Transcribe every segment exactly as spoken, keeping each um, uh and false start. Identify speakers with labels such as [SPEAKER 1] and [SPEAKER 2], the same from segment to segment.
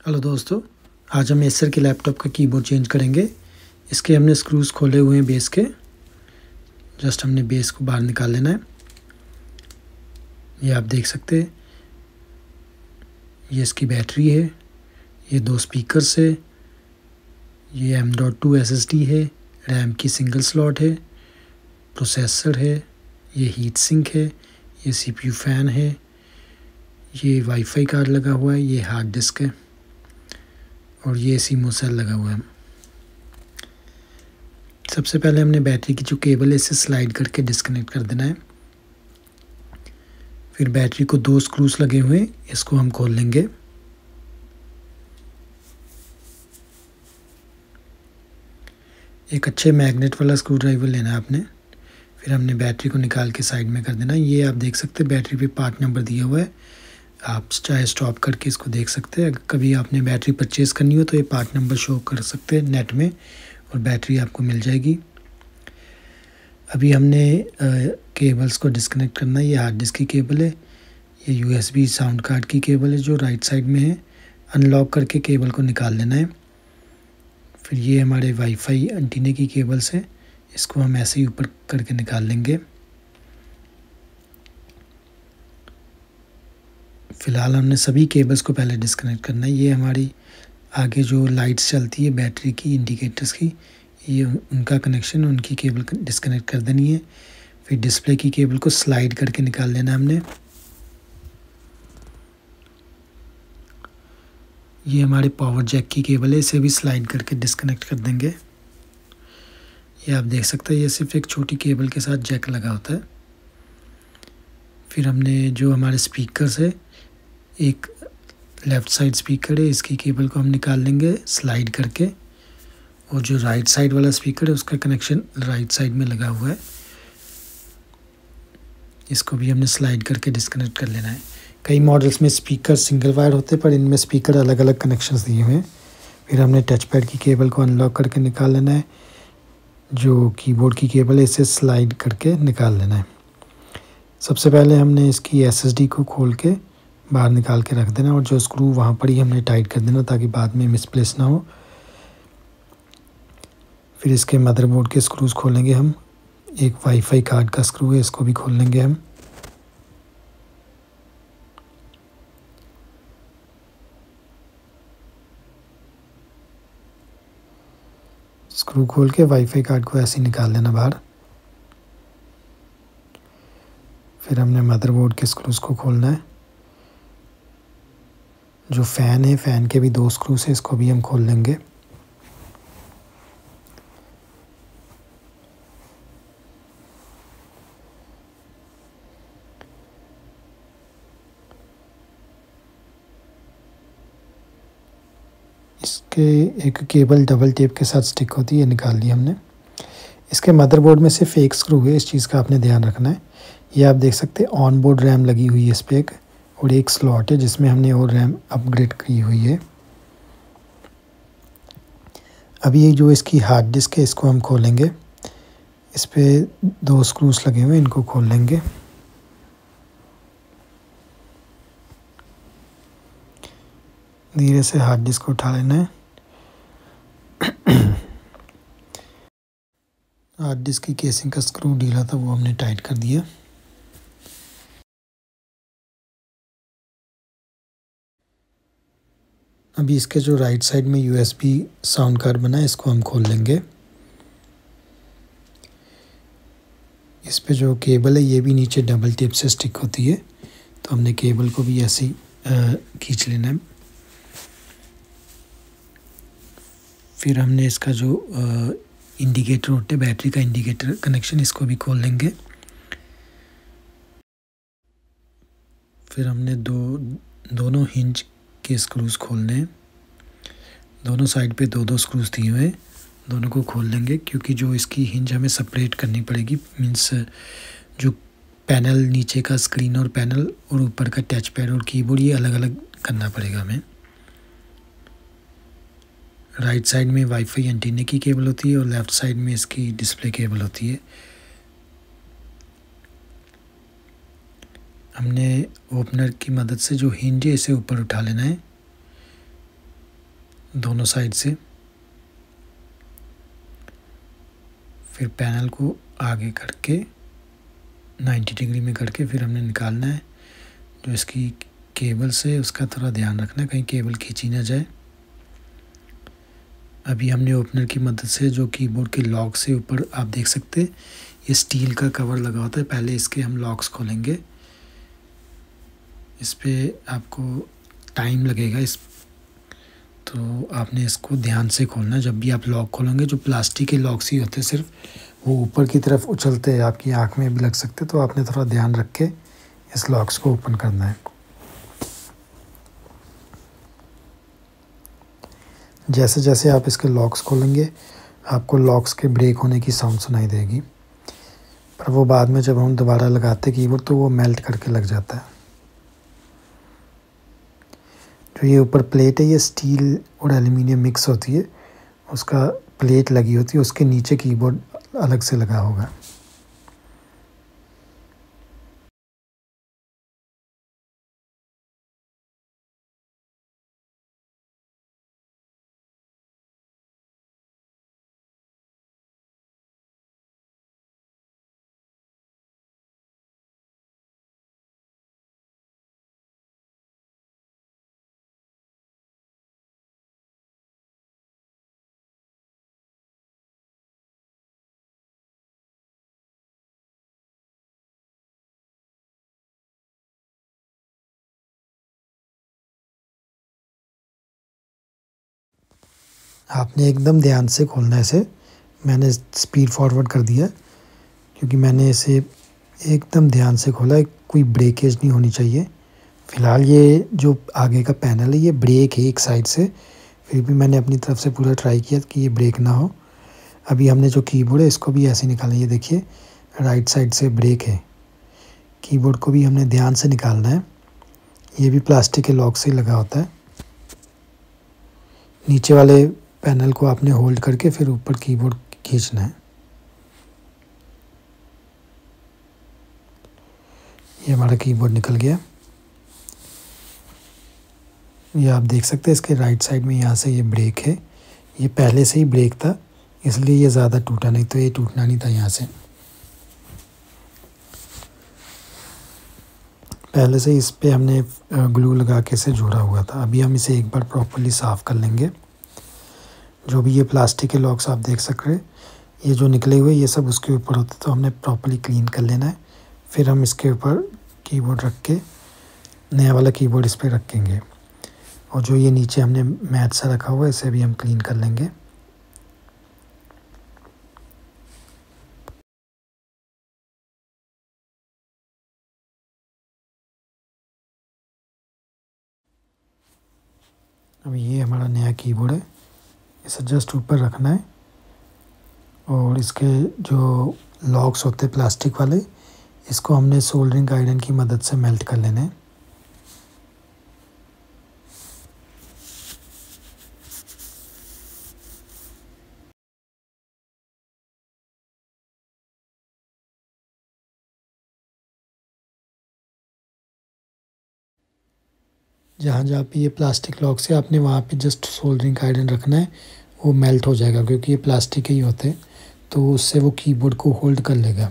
[SPEAKER 1] Hello दोस्तों, आज हम एसर के लैपटॉप का कीबोर्ड चेंज करेंगे। इसके हमने स्क्रूज़ खोले हुए हैं बेस के। जस्ट हमने बेस को बाहर निकाल लेना है। ये आप देख सकते हैं, ये इसकी बैटरी है, ये दो स्पीकर्स है, ये M dot two S S D है, रैम की सिंगल स्लॉट है, प्रोसेसर है, ये हीट सिंक है, ये सी पी यू फ़ैन है, ये वाईफाई कार्ड लगा हुआ है, ये हार्ड डिस्क है और ये सीमो सेल लगा हुआ है। सबसे पहले हमने बैटरी की जो केबल है इसे स्लाइड करके डिस्कनेक्ट कर देना है। फिर बैटरी को दो स्क्रूज लगे हुए हैं, इसको हम खोल लेंगे। एक अच्छे मैग्नेट वाला स्क्रू ड्राइवर लेना है आपने। फिर हमने बैटरी को निकाल के साइड में कर देना है। ये आप देख सकते हैं बैटरी पे पार्ट नंबर दिया हुआ है। आप चाहे स्टॉप करके इसको देख सकते हैं। अगर कभी आपने बैटरी परचेज़ करनी हो तो ये पार्ट नंबर शो कर सकते हैं नेट में और बैटरी आपको मिल जाएगी। अभी हमने केबल्स को डिस्कनेक्ट करना है। ये हार्ड डिस्क की केबल है, ये यूएसबी साउंड कार्ड की केबल है जो राइट साइड में है। अनलॉक करके केबल को निकाल लेना है। फिर ये हमारे वाईफाई एंटीने की केबल्स हैं, इसको हम ऐसे ही ऊपर करके निकाल लेंगे। फ़िलहाल हमने सभी केबल्स को पहले डिस्कनेक्ट करना है। ये हमारी आगे जो लाइट्स चलती है बैटरी की, इंडिकेटर्स की, ये उनका कनेक्शन, उनकी केबल डिस्कनेक्ट कर देनी है। फिर डिस्प्ले की केबल को स्लाइड करके निकाल लेना हमने। ये हमारे पावर जैक की केबल है, इसे भी स्लाइड करके डिस्कनेक्ट कर देंगे। ये आप देख सकते हैं, ये सिर्फ एक छोटी केबल के साथ जैक लगा होता है। फिर हमने जो हमारे स्पीकर्स है, एक लेफ़्ट साइड स्पीकर है, इसकी केबल को हम निकाल लेंगे स्लाइड करके। और जो राइट साइड वाला स्पीकर है उसका कनेक्शन राइट साइड में लगा हुआ है, इसको भी हमने स्लाइड करके डिस्कनेक्ट कर लेना है। कई मॉडल्स में स्पीकर सिंगल वायर होते हैं पर इनमें स्पीकर अलग अलग कनेक्शंस दिए हुए हैं। फिर हमने टच पैड की केबल को अनलॉक करके निकाल लेना है। जो कीबोर्ड की केबल है इसे स्लाइड करके निकाल लेना है। सबसे पहले हमने इसकी एस एस डी को खोल के बाहर निकाल के रख देना और जो स्क्रू वहाँ पर ही हमने टाइट कर देना ताकि बाद में मिसप्लेस ना हो। फिर इसके मदरबोर्ड के स्क्रूज खोलेंगे हम। एक वाईफाई कार्ड का स्क्रू है, इसको भी खोल लेंगे हम। स्क्रू खोल के वाईफाई कार्ड को ऐसे निकाल लेना बाहर। फिर हमने मदरबोर्ड के स्क्रूज को खोलना है। जो फ़ैन है, फ़ैन के भी दो स्क्रूज हैं, इसको भी हम खोल लेंगे। इसके एक केबल डबल टेप के साथ स्टिक होती है, निकाल ली हमने। इसके मदरबोर्ड में सिर्फ एक स्क्रू है, इस चीज़ का आपने ध्यान रखना है। ये आप देख सकते हैं ऑन बोर्ड रैम लगी हुई है इस पर एक, और एक स्लॉट है जिसमें हमने और रैम अपग्रेड की हुई है। अभी ये जो इसकी हार्ड डिस्क है इसको हम खोलेंगे। इस पर दो स्क्रूज लगे हुए हैं, इनको खोल लेंगे। धीरे से हार्ड डिस्क को उठा लेना है। हार्ड डिस्क की केसिंग का स्क्रू ढीला था, वो हमने टाइट कर दिया। अभी इसके जो राइट साइड में यूएसबी साउंड कार्ड बना है इसको हम खोल लेंगे। इस पे जो केबल है ये भी नीचे डबल टेप से स्टिक होती है, तो हमने केबल को भी ऐसे ही खींच लेना है। फिर हमने इसका जो इंडिकेटर होता है, बैटरी का इंडिकेटर कनेक्शन, इसको भी खोल लेंगे। फिर हमने दो दोनों हिंज के स्क्रूज खोलने हैं। दोनों साइड पे दो दो स्क्रूज दिए हुए हैं, दोनों को खोल लेंगे क्योंकि जो इसकी हिंज हमें सेपरेट करनी पड़ेगी। मीन्स जो पैनल नीचे का स्क्रीन और पैनल और ऊपर का टच पैड और कीबोर्ड, ये अलग अलग करना पड़ेगा हमें। राइट साइड में वाईफाई एंटीने की केबल होती है और लेफ़्ट साइड में इसकी डिस्प्ले केबल होती है। हमने ओपनर की मदद से जो हिंज है इसे ऊपर उठा लेना है। दोनों साइड से। फिर पैनल को आगे करके नब्बे डिग्री में करके फिर हमने निकालना है। जो इसकी केबल से उसका थोड़ा ध्यान रखना है कहीं केबल खींची ना जाए। अभी हमने ओपनर की मदद से जो कीबोर्ड के लॉक से ऊपर आप देख सकते हैं ये स्टील का कवर लगा होता है। पहले इसके हम लॉक्स खोलेंगे। इस पर आपको टाइम लगेगा इस तो आपने इसको ध्यान से खोलना। जब भी आप लॉक खोलेंगे जो प्लास्टिक के लॉक्स ही होते हैं सिर्फ वो ऊपर की तरफ उछलते हैं, आपकी आँख में भी लग सकते, तो आपने थोड़ा ध्यान रख के इस लॉक्स को ओपन करना है। जैसे जैसे आप इसके लॉक्स खोलेंगे आपको लॉक्स के ब्रेक होने की साउंड सुनाई देगी, पर वो बाद में जब हम दोबारा लगाते कीबोर्ड तो वो मेल्ट करके लग जाता है। जो ये ऊपर प्लेट है ये स्टील और एल्युमिनियम मिक्स होती है, उसका प्लेट लगी होती है, उसके नीचे कीबोर्ड अलग से लगा होगा। आपने एकदम ध्यान से खोलना है इसे। मैंने स्पीड फॉरवर्ड कर दिया क्योंकि मैंने इसे एकदम ध्यान से खोला है, कोई ब्रेकेज नहीं होनी चाहिए। फ़िलहाल ये जो आगे का पैनल है ये ब्रेक है एक साइड से, फिर भी मैंने अपनी तरफ से पूरा ट्राई किया कि ये ब्रेक ना हो। अभी हमने जो कीबोर्ड है इसको भी ऐसे निकालना है। ये देखिए राइट साइड से ब्रेक है। कीबोर्ड को भी हमने ध्यान से निकालना है। ये भी प्लास्टिक के लॉक से लगा होता है। नीचे वाले पैनल को आपने होल्ड करके फिर ऊपर कीबोर्ड खींचना है। ये हमारा कीबोर्ड निकल गया। ये आप देख सकते हैं इसके राइट साइड में यहाँ से ये ब्रेक है। ये पहले से ही ब्रेक था इसलिए ये ज़्यादा टूटा, नहीं तो ये टूटना नहीं था। यहाँ से पहले से इस पे हमने ग्लू लगा के इसे जोड़ा हुआ था। अभी हम इसे एक बार प्रॉपर्ली साफ़ कर लेंगे। जो भी ये प्लास्टिक के लॉक्स आप देख सक रहे ये जो निकले हुए ये सब उसके ऊपर होते, तो हमने प्रॉपर्ली क्लीन कर लेना है। फिर हम इसके ऊपर कीबोर्ड रख के नया वाला कीबोर्ड इस पर रखेंगे। और जो ये नीचे हमने मैट सा रखा हुआ है इसे भी हम क्लीन कर लेंगे। अब ये हमारा नया कीबोर्ड है, इसे जस्ट ऊपर रखना है और इसके जो लॉक्स होते हैं प्लास्टिक वाले इसको हमने सोल्डरिंग आयरन की मदद से मेल्ट कर लेने हैं। जहाँ जहाँ पे ये प्लास्टिक लॉक्स है आपने वहाँ पे जस्ट सोल्डरिंग आयरन रखना है, वो मेल्ट हो जाएगा क्योंकि ये प्लास्टिक ही होते हैं, तो उससे वो कीबोर्ड को होल्ड कर लेगा।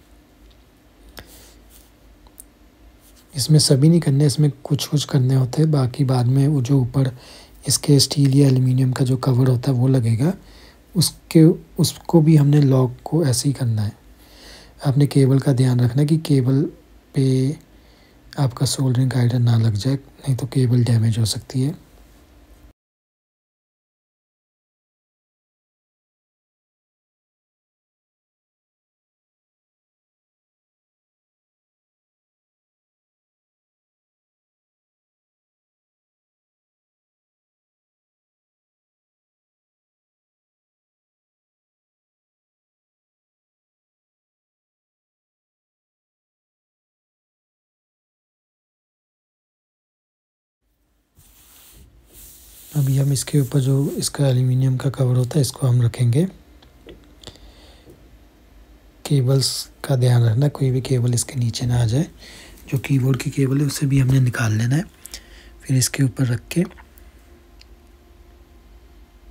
[SPEAKER 1] इसमें सभी नहीं करने, इसमें कुछ कुछ करने होते हैं, बाकी बाद में वो जो ऊपर इसके स्टील या एल्युमिनियम का जो कवर होता है वो लगेगा, उसके उसको भी हमने लॉक को ऐसे ही करना है। आपने केबल का ध्यान रखना है कि केबल पे आपका सोल्डरिंग आयरन ना लग जाए, नहीं तो केबल डैमेज हो सकती है। अभी हम इसके ऊपर जो इसका एल्युमिनियम का कवर होता है इसको हम रखेंगे। केबल्स का ध्यान रखना कोई भी केबल इसके नीचे ना आ जाए। जो कीबोर्ड की केबल है उसे भी हमने निकाल लेना है। फिर इसके ऊपर रख के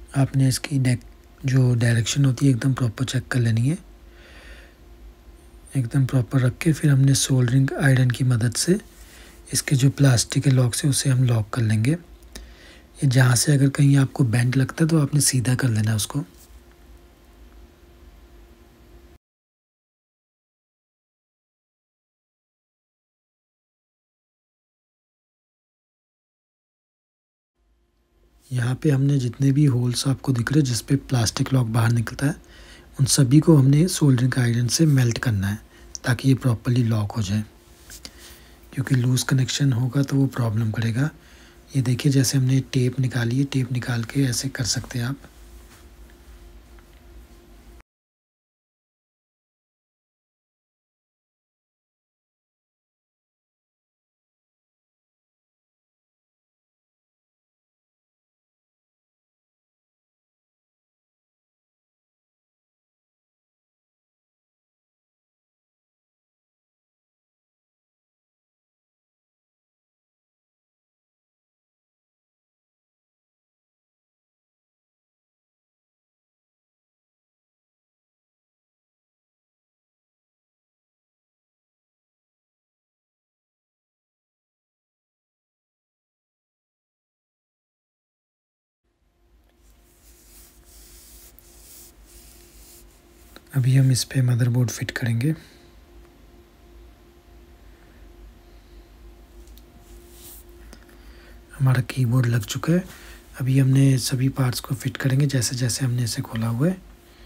[SPEAKER 1] आपने इसकी डेक जो डायरेक्शन होती है एकदम प्रॉपर चेक कर लेनी है। एकदम प्रॉपर रख के फिर हमने सोल्डरिंग आयरन की मदद से इसके जो प्लास्टिक के लॉक्स है उसे हम लॉक कर लेंगे। ये जहाँ से अगर कहीं आपको बेंड लगता है तो आपने सीधा कर लेना उसको। यहाँ पे हमने जितने भी होल्स आपको दिख रहे हैं जिस पे प्लास्टिक लॉक बाहर निकलता है उन सभी को हमने सोल्डरिंग आयरन से मेल्ट करना है ताकि ये प्रॉपरली लॉक हो जाए, क्योंकि लूज़ कनेक्शन होगा तो वो प्रॉब्लम करेगा। ये देखिए जैसे हमने टेप निकाली है, टेप निकाल के ऐसे कर सकते हैं आप। अभी हम इस पे मदरबोर्ड फिट करेंगे। हमारा कीबोर्ड लग चुका है। अभी हमने सभी पार्ट्स को फिट करेंगे जैसे जैसे हमने इसे खोला हुआ है।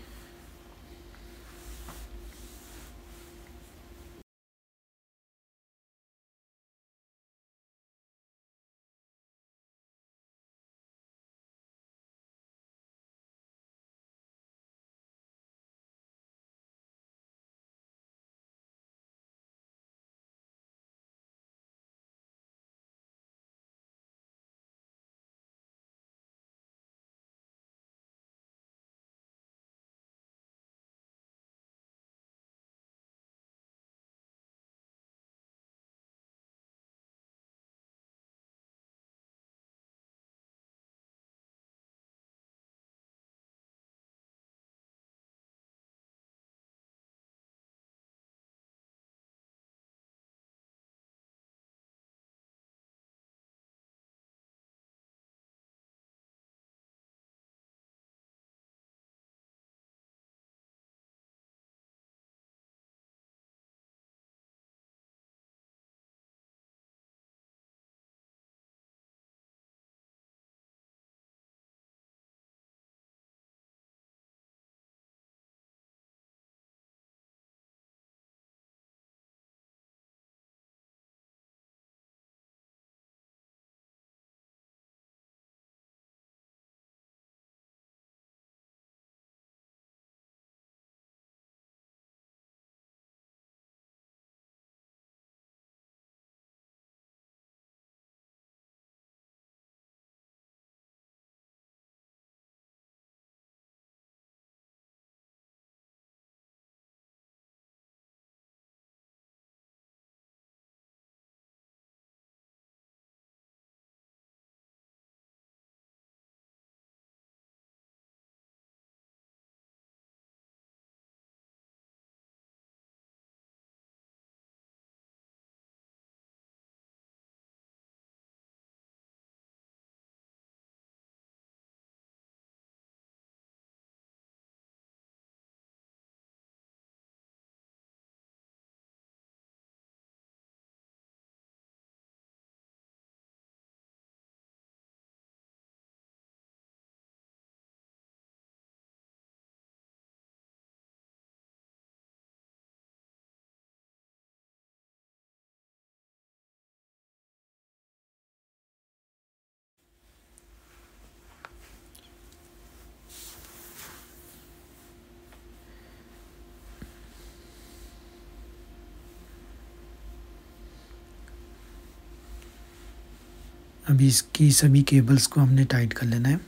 [SPEAKER 1] अभी इसकी सभी केबल्स को हमने टाइट कर लेना है।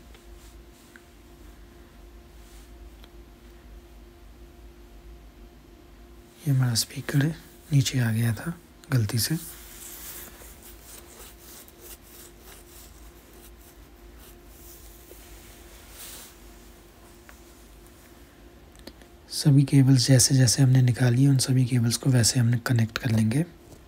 [SPEAKER 1] ये हमारा स्पीकर है, नीचे आ गया था गलती से। सभी केबल्स जैसे जैसे हमने निकाली है उन सभी केबल्स को वैसे हमने कनेक्ट कर लेंगे।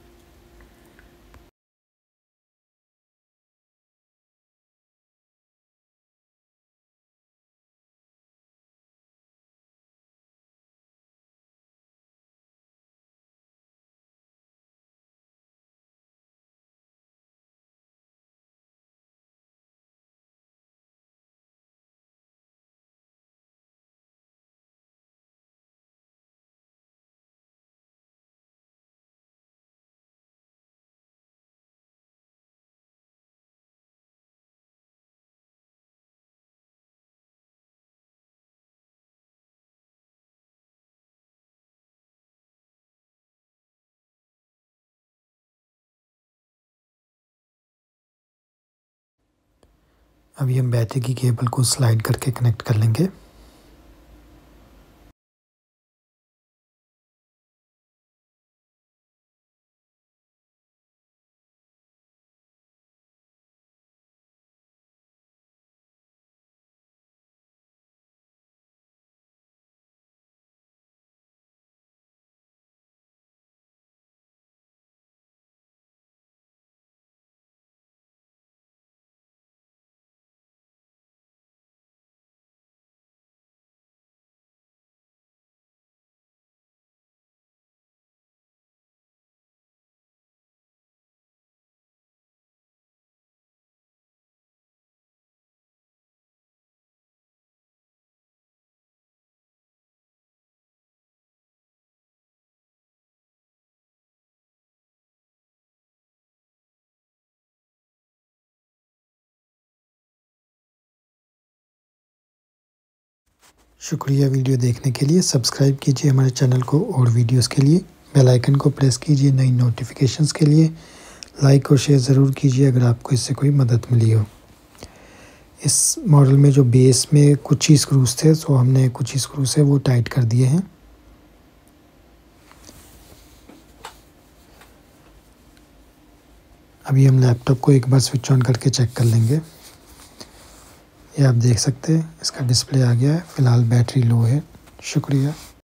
[SPEAKER 1] अभी हम बैटरी की केबल को स्लाइड करके कनेक्ट कर लेंगे। शुक्रिया वीडियो देखने के लिए। सब्सक्राइब कीजिए हमारे चैनल को और वीडियोस के लिए बेल आइकन को प्रेस कीजिए नई नोटिफिकेशंस के लिए। लाइक और शेयर ज़रूर कीजिए अगर आपको इससे कोई मदद मिली हो। इस मॉडल में जो बेस में कुछ ही स्क्रूज थे तो हमने कुछ ही स्क्रू से वो टाइट कर दिए हैं। अभी हम लैपटॉप को एक बार स्विच ऑन करके चेक कर लेंगे। ये आप देख सकते हैं इसका डिस्प्ले आ गया है। फ़िलहाल बैटरी लो है। शुक्रिया।